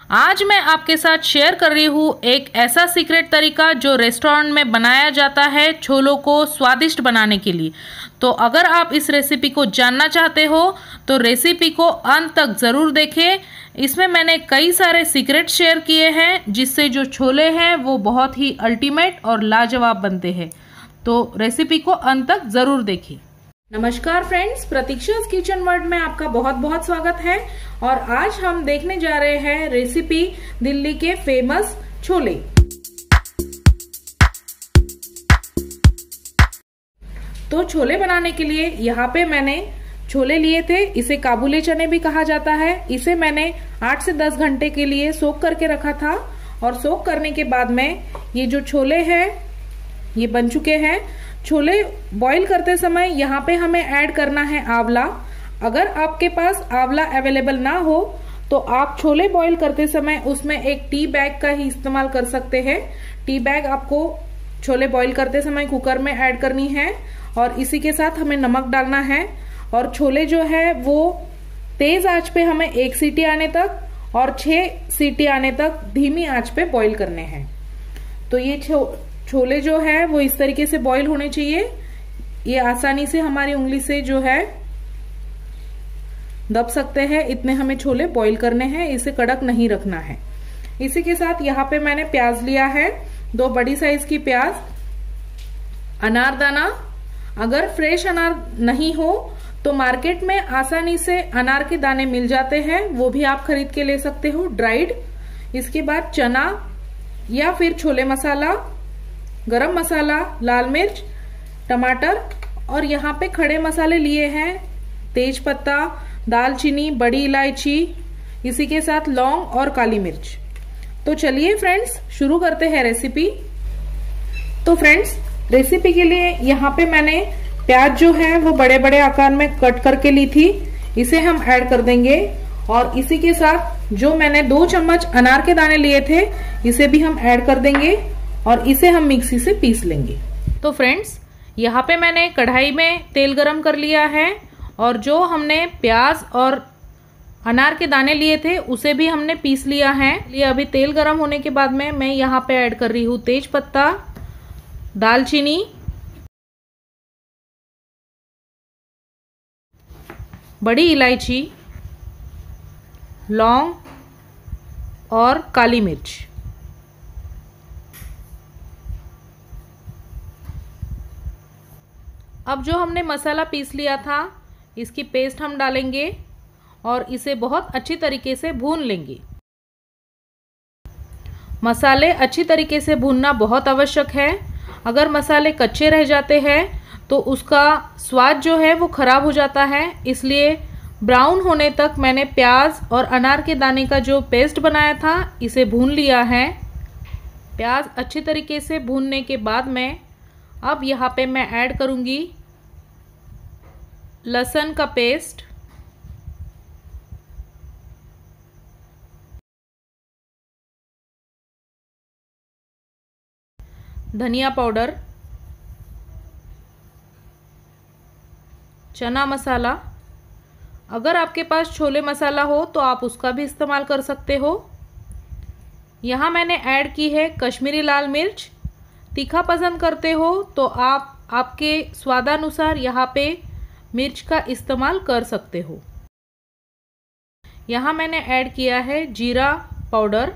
आज मैं आपके साथ शेयर कर रही हूँ एक ऐसा सीक्रेट तरीका जो रेस्टोरेंट में बनाया जाता है छोलों को स्वादिष्ट बनाने के लिए। तो अगर आप इस रेसिपी को जानना चाहते हो तो रेसिपी को अंत तक ज़रूर देखें। इसमें मैंने कई सारे सीक्रेट शेयर किए हैं जिससे जो छोले हैं वो बहुत ही अल्टीमेट और लाजवाब बनते हैं। तो रेसिपी को अंत तक ज़रूर देखें। नमस्कार फ्रेंड्स, प्रतीक्षा's किचन वर्ल्ड में आपका बहुत बहुत स्वागत है। और आज हम देखने जा रहे हैं रेसिपी दिल्ली के फेमस छोले। तो छोले बनाने के लिए यहाँ पे मैंने छोले लिए थे। इसे काबुली चने भी कहा जाता है। इसे मैंने 8 से 10 घंटे के लिए सोक करके रखा था और सोक करने के बाद में ये जो छोले हैं ये बन चुके हैं। छोले बॉईल करते समय यहाँ पे हमें ऐड करना है आंवला। अगर आपके पास आंवला अवेलेबल ना हो तो आप छोले बॉईल करते समय उसमें एक टी बैग का ही इस्तेमाल कर सकते हैं। टी बैग आपको छोले बॉईल करते समय कुकर में ऐड करनी है और इसी के साथ हमें नमक डालना है। और छोले जो है वो तेज आंच पे हमें 1 सीटी आने तक और 6 सीटी आने तक धीमी आंच पे बॉईल करने हैं। तो ये छोले जो है वो इस तरीके से बॉईल होने चाहिए। ये आसानी से हमारी उंगली से जो है दब सकते हैं, इतने हमें छोले बॉईल करने हैं। इसे कड़क नहीं रखना है। इसी के साथ यहाँ पे मैंने प्याज लिया है, 2 बड़ी साइज की प्याज। अनारदाना, अगर फ्रेश अनार नहीं हो तो मार्केट में आसानी से अनार के दाने मिल जाते हैं, वो भी आप खरीद के ले सकते हो ड्राइड। इसके बाद चना या फिर छोले मसाला, गरम मसाला, लाल मिर्च, टमाटर और यहाँ पे खड़े मसाले लिए हैं, तेज पत्ता, दालचीनी, बड़ी इलायची, इसी के साथ लौंग और काली मिर्च। तो चलिए फ्रेंड्स शुरू करते हैं रेसिपी। तो फ्रेंड्स रेसिपी के लिए यहाँ पे मैंने प्याज जो है वो बड़े बड़े आकार में कट करके ली थी, इसे हम ऐड कर देंगे। और इसी के साथ जो मैंने 2 चम्मच अनार के दाने लिए थे इसे भी हम ऐड कर देंगे और इसे हम मिक्सी से पीस लेंगे। तो फ्रेंड्स यहाँ पे मैंने कढ़ाई में तेल गरम कर लिया है और जो हमने प्याज और अनार के दाने लिए थे उसे भी हमने पीस लिया है। ये अभी तेल गरम होने के बाद में मैं यहाँ पे ऐड कर रही हूँ तेज पत्ता, दालचीनी, बड़ी इलायची, लौंग और काली मिर्च। अब जो हमने मसाला पीस लिया था इसकी पेस्ट हम डालेंगे और इसे बहुत अच्छी तरीके से भून लेंगे। मसाले अच्छी तरीके से भूनना बहुत आवश्यक है। अगर मसाले कच्चे रह जाते हैं तो उसका स्वाद जो है वो खराब हो जाता है। इसलिए ब्राउन होने तक मैंने प्याज और अनार के दाने का जो पेस्ट बनाया था इसे भून लिया है। प्याज अच्छी तरीके से भूनने के बाद में अब यहाँ पे मैं ऐड करूँगी लहसुन का पेस्ट, धनिया पाउडर, चना मसाला। अगर आपके पास छोले मसाला हो तो आप उसका भी इस्तेमाल कर सकते हो। यहाँ मैंने ऐड की है कश्मीरी लाल मिर्च। तीखा पसंद करते हो तो आप आपके स्वादानुसार यहाँ पे मिर्च का इस्तेमाल कर सकते हो। यहाँ मैंने ऐड किया है जीरा पाउडर।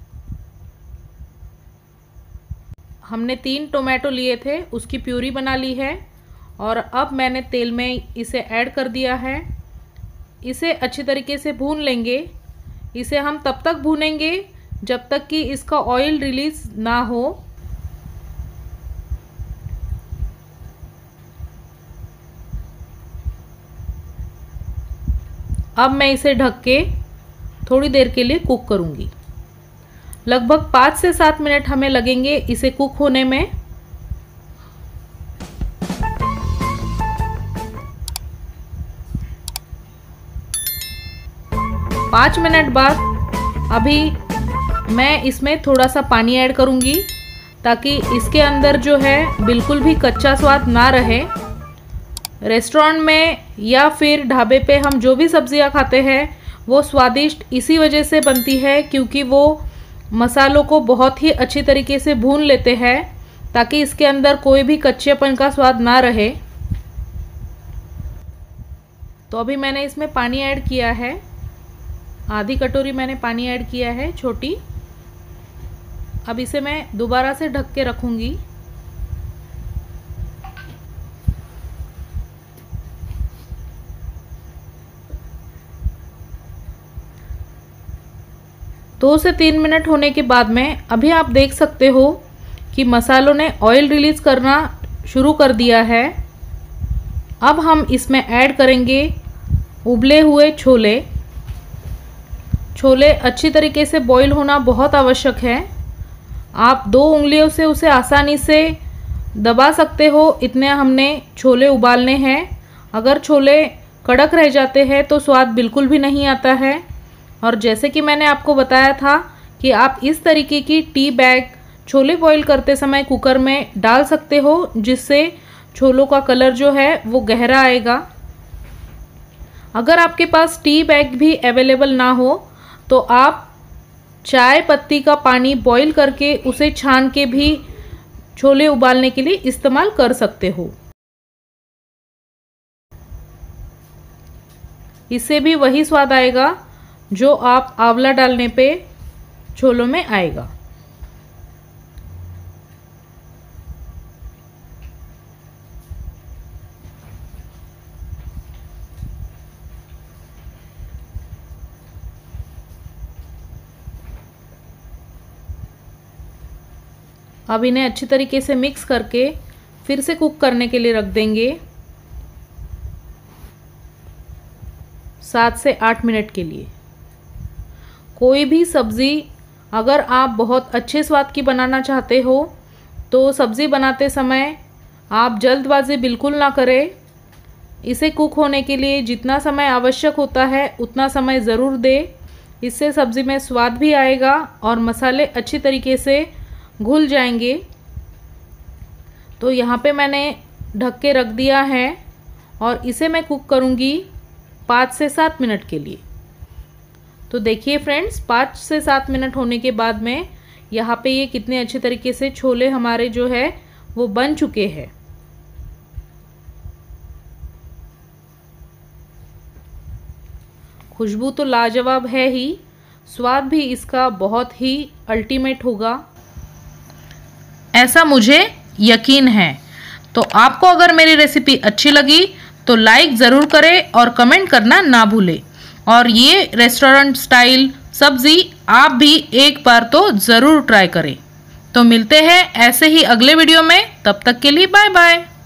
हमने 3 टोमेटो लिए थे, उसकी प्यूरी बना ली है और अब मैंने तेल में इसे ऐड कर दिया है। इसे अच्छी तरीके से भून लेंगे। इसे हम तब तक भूनेंगे जब तक कि इसका ऑयल रिलीज ना हो। अब मैं इसे ढक के थोड़ी देर के लिए कुक करूंगी। लगभग 5 से 7 मिनट हमें लगेंगे इसे कुक होने में। पाँच मिनट बाद अभी मैं इसमें थोड़ा सा पानी ऐड करूंगी ताकि इसके अंदर जो है बिल्कुल भी कच्चा स्वाद ना रहे। रेस्टोरेंट में या फिर ढाबे पे हम जो भी सब्जियां खाते हैं वो स्वादिष्ट इसी वजह से बनती है क्योंकि वो मसालों को बहुत ही अच्छी तरीके से भून लेते हैं ताकि इसके अंदर कोई भी कच्चेपन का स्वाद ना रहे। तो अभी मैंने इसमें पानी ऐड किया है, आधी कटोरी मैंने पानी ऐड किया है छोटी। अब इसे मैं दोबारा से ढक के रखूंगी। दो से 3 मिनट होने के बाद में अभी आप देख सकते हो कि मसालों ने ऑयल रिलीज करना शुरू कर दिया है। अब हम इसमें ऐड करेंगे उबले हुए छोले। छोले अच्छी तरीके से बॉईल होना बहुत आवश्यक है। आप 2 उंगलियों से उसे आसानी से दबा सकते हो, इतने हमने छोले उबालने हैं। अगर छोले कड़क रह जाते हैं तो स्वाद बिल्कुल भी नहीं आता है। और जैसे कि मैंने आपको बताया था कि आप इस तरीके की टी बैग छोले बॉईल करते समय कुकर में डाल सकते हो, जिससे छोलों का कलर जो है वो गहरा आएगा। अगर आपके पास टी बैग भी अवेलेबल ना हो तो आप चाय पत्ती का पानी बॉईल करके उसे छान के भी छोले उबालने के लिए इस्तेमाल कर सकते हो। इससे भी वही स्वाद आएगा जो आप आंवला डालने पे छोलों में आएगा। अब इन्हें अच्छी तरीके से मिक्स करके फिर से कुक करने के लिए रख देंगे 7 से 8 मिनट के लिए। कोई भी सब्ज़ी अगर आप बहुत अच्छे स्वाद की बनाना चाहते हो तो सब्ज़ी बनाते समय आप जल्दबाजी बिल्कुल ना करें। इसे कुक होने के लिए जितना समय आवश्यक होता है उतना समय ज़रूर दें। इससे सब्ज़ी में स्वाद भी आएगा और मसाले अच्छी तरीके से घुल जाएंगे। तो यहाँ पे मैंने ढक के रख दिया है और इसे मैं कुक करूँगी 5 से 7 मिनट के लिए। तो देखिए फ्रेंड्स, 5 से 7 मिनट होने के बाद में यहाँ पे ये कितने अच्छे तरीके से छोले हमारे जो है वो बन चुके हैं। खुशबू तो लाजवाब है ही, स्वाद भी इसका बहुत ही अल्टीमेट होगा, ऐसा मुझे यकीन है। तो आपको अगर मेरी रेसिपी अच्छी लगी तो लाइक ज़रूर करें और कमेंट करना ना भूलें। और ये रेस्टोरेंट स्टाइल सब्ज़ी आप भी एक बार तो ज़रूर ट्राई करें। तो मिलते हैं ऐसे ही अगले वीडियो में, तब तक के लिए बाय बाय।